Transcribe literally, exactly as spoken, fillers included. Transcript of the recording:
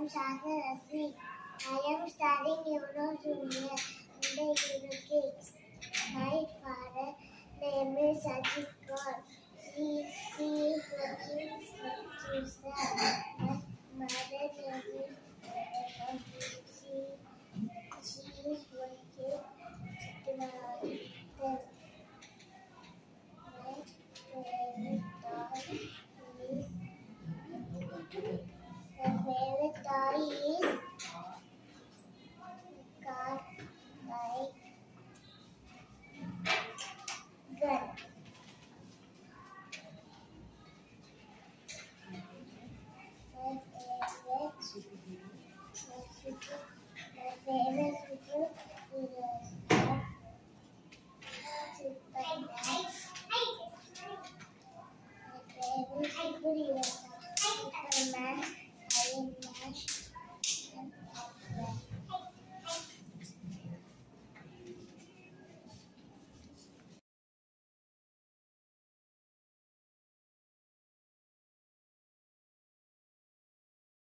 Shazad Azeem. I am studying Euro Junior in the Eurokids. My father name is Ajit Kaur. He, he is working in Tuesday. My mother name is uh, she, she is working in